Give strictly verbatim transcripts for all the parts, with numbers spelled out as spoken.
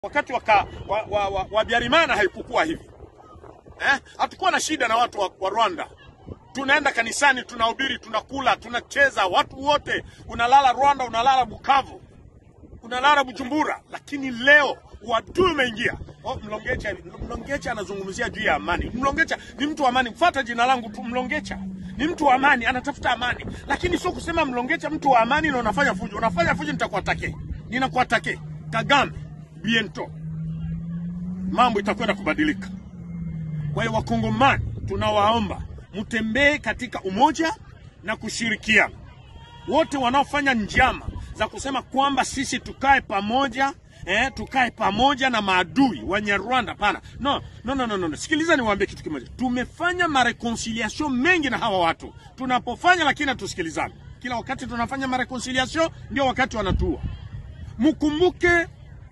Wakati waka, wa, wa, wa, wa Biarimana haikukuwa hivi. Eh? Hatukuwa na shida na watu wa, wa Rwanda. Tunaenda kanisani, tunahubiri, tunakula, tunacheza, watu wote, unalala Rwanda, unalala Bukavu, unalala Bujumbura. Lakini leo watu umeingia. Oh, Mlongecha, Mlongecha anazungumzia juu ya amani. Mlongecha ni mtu wa amani. Mfuata jina langu tu, Mlongecha ni mtu wa amani, anatafuta amani. Lakini sio kusema Mlongecha mtu wa amani na unafanya fujo. Unafanya fujo nitakuatake. Ninakuatake. Kagame biento mambo itakwenda kubadilika. Kwa hiyo Wakongomani tunawaomba mtembee katika umoja na kushirikiana. Wote wanaofanya njama za kusema kwamba sisi tukae pamoja, eh, tukae pamoja na maadui wa Rwanda, pana. No, no, no, no, no. Sikiliza niwaambie kitu kimoja. Tumefanya mareconciliation mengi na hawa watu. Tunapofanya lakini tusikilizane. Kila wakati tunafanya mareconciliation ndio wakati wanatua. Mkumbuke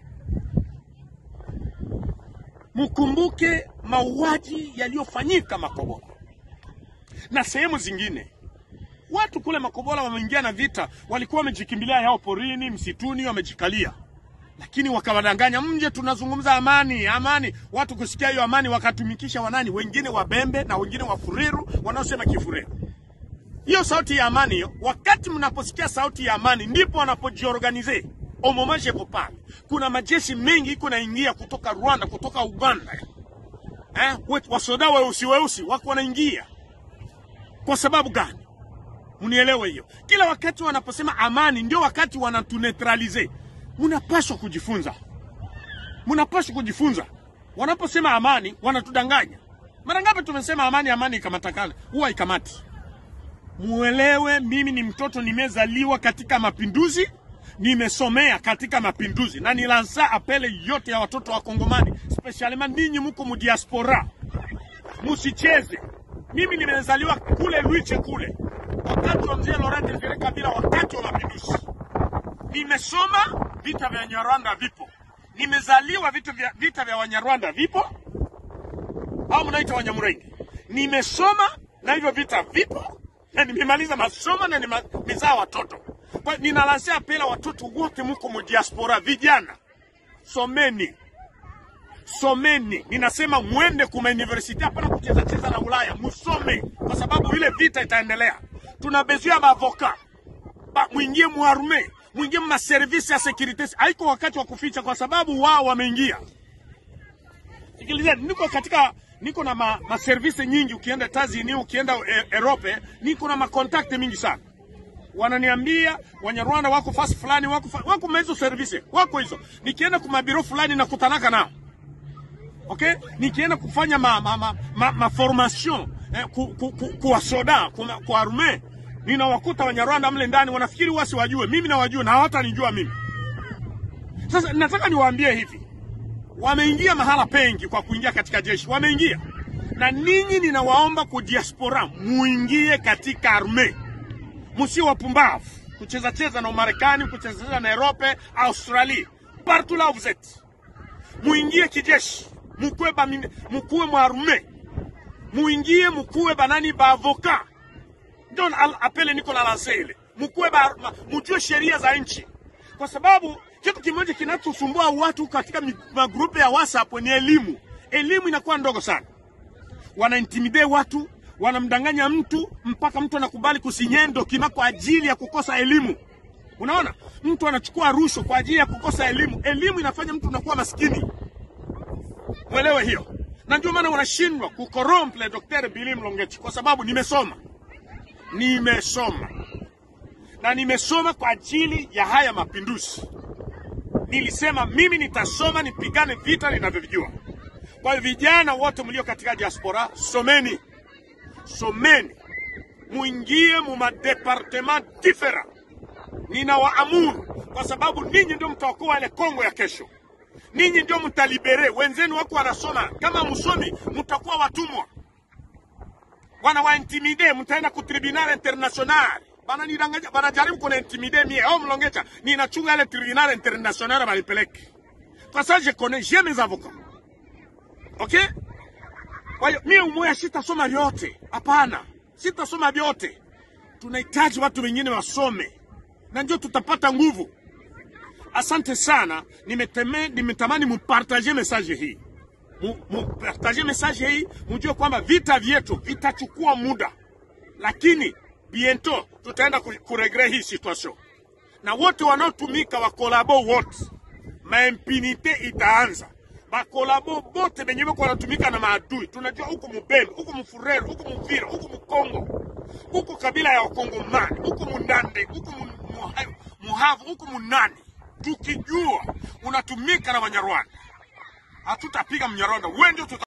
Mkumbuke mauaji yaliyofanyika Makobola na sehemu zingine. Watu kule Makobola wameingia na vita, walikuwa wamejikimbilia yao porini, msituni, wamejikalia. Lakini wakawadanganya, mje tunazungumza amani, amani. Watu kusikia hiyo amani wakatumikisha wanani, wengine Wabembe na wengine Wafuriru wanaosema Kifuriru. Hiyo sauti ya amani hiyo, wakati mnaposikia sauti ya amani ndipo wanapojiorganize. Omomaje popale. Kuna majeshi mengi iko naingia kutoka Rwanda, kutoka Uganda. Eh, wasoda weusi weusi wako wanaingia. Kwa sababu gani? Mnielewe hiyo. Kila wakati wanaposema amani ndio wakati wanatunetralize. Mnapaswa kujifunza. Mnapaswa kujifunza. Wanaposema amani wanatudanganya. Mara ngapi tumesema amani amani ikamatakana? Huwa ikamati. Muelewe, mimi ni mtoto nimezaliwa katika mapinduzi. Nimesomea katika mapinduzi na nilansa apele yote ya watoto wa Kongomani, specialmente ninyi mko mu diaspora. Musicheze. Mimi nimezaliwa kule Luiche kule. Wakati wa mzee Laurent Desire Kabila, wakati wa mapinduzi. Nimesoma vita vya Nyarwanda vipo. Nimezaliwa vita vya vita vya Wanyarwanda vipo. Au mnaita Wanyamurenge. Nimesoma na hivyo vita vipo. Na nimemaliza masomo na nimezaa watoto. Kwa ninalansia apela watoto wote mko mu diaspora, vijana. Someni. Someni. Ninasema muende kuma university, hapana kucheza cheza na Ulaya. Musome kwa sababu ile vita itaendelea. Tunabezia maavoka. Ba muingie muarme, muingie ma service ya security. Haiko wakati wa kuficha kwa sababu wao wameingia. Sikiliza, niko katika niko na ma, ma service nyingi, ukienda Tazini, ukienda e, Europe, niko na ma contact mingi sana. Wananiambia Wanyarwanda wako fast fulani, wako wako mezo service, wako hizo. Nikienda kwa mabiro fulani na kutanaka nao. Okay? Nikienda kufanya ma ma ma, ma, ma formation eh, ku, ku, ku, kwa soda, kwa, kwa arme, ninawakuta Wanyarwanda mle ndani wanafikiri wasi wajue, mimi na wajue na hawatanijua mimi. Sasa nataka niwaambie hivi. Wameingia mahala pengi kwa kuingia katika jeshi, wameingia. Na ninyi ninawaomba ku diaspora muingie katika arme. Musi wapumbavu kucheza cheza na Marekani, kucheza cheza na Europe, Australia, partout là vous êtes. Muingie kijeshi, mkuwe ba mkuwe mwarume. Muingie mkuwe banani ba avocat. Don apele niko na lancele. Mkuwe ba mjue sheria za nchi. Kwa sababu kitu kimoja kinachosumbua watu katika magrupu ya WhatsApp ni elimu. Elimu inakuwa ndogo sana. Wana intimidate watu, wanamdanganya mtu mpaka mtu anakubali kusinyendo kima kwa ajili ya kukosa elimu. Unaona? Mtu anachukua rushwa kwa ajili ya kukosa elimu. Elimu inafanya mtu anakuwa maskini. Mwelewe hiyo. Na ndio maana wanashindwa kukoromple Daktari Billy Mlongechi kwa sababu nimesoma. Nimesoma. Na nimesoma kwa ajili ya haya mapinduzi. Nilisema mimi nitasoma nipigane vita ninavyojua. Kwa hiyo vijana wote mlio katika diaspora, someni. Someni. Muingie mu madepartement different. Ninawaamuru kwa sababu ninyi ndio mtaokoa ile Kongo ya kesho. Ninyi ndio mtalibere. Wenzenu wako wanasoma. Kama msomi mtakuwa watumwa. Wana wa intimidate, mtaenda ku tribunal international. Bana nidanganya, bana jaribu kuna intimidate mie. Au Mlongecha, ninachunga ile tribunal international balipeleke. Kwa sababu je connais, j'ai mes avocats. Okay? Kwa hiyo mimi umoja sitasoma vyote. Hapana. Sitasoma vyote. Tunahitaji watu wengine wasome. Na ndio tutapata nguvu. Asante sana, nimeteme nimetamani mupartager message hii. Mupartager message hii, mjue kwamba vita vyetu vitachukua muda. Lakini bientôt tutaenda kuregret hii situation. Na wote wanaotumika wa kolabo wote, ma impunite itaanza. Ba kolabo bote benye bako wanatumika na maadui. Tunajua huko Mubembe, huko Mfurero, huko Mvira, huko Mkongo, huko kabila ya Wakongomani, huko Mundande, huko Muhavu, huko Munani. Tukijua unatumika na Wanyarwanda, hatutapiga Mnyarwanda. Wewe ndio